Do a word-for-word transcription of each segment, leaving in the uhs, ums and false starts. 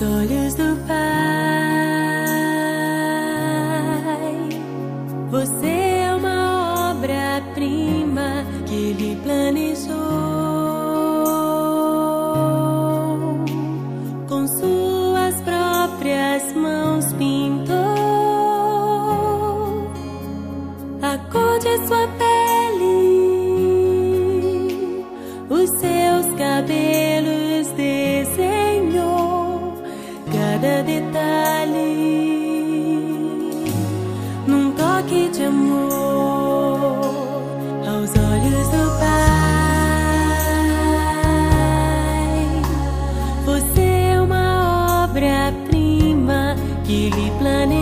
olhos do Pai, você é uma obra-prima que Ele planejou. Com suas próprias mãos pintou a cor de sua pele, os seus cabelos desenhou cada detalhe num toque de amor aos olhos do Pai. Você é uma obra-prima que Ele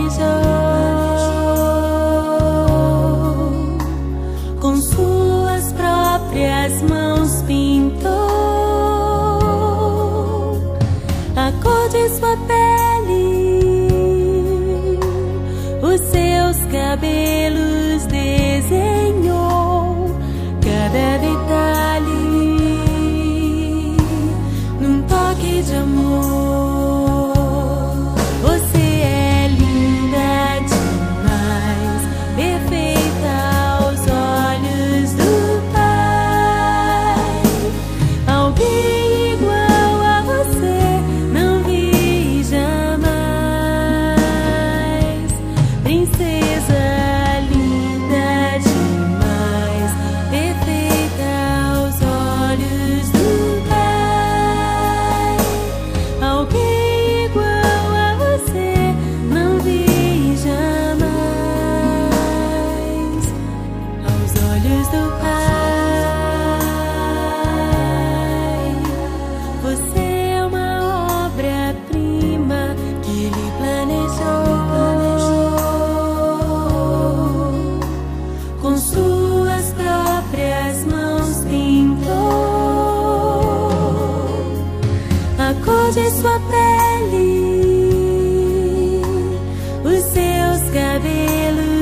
planejou. Com suas próprias mãos pintou a cor de sua pele, os seus cabelos desenhou cada detalhe num toque de amor. Você é linda demais, perfeita aos olhos do Pai. Alguém igual a você não vi jamais. Princesa linda demais, perfeita aos olhos do Pai. Alguém igual a você não vi jamais aos olhos do Pai. Você é uma obra-prima que Ele planejou. Com suas próprias mãos pintou a cor de sua pele, os seus cabelos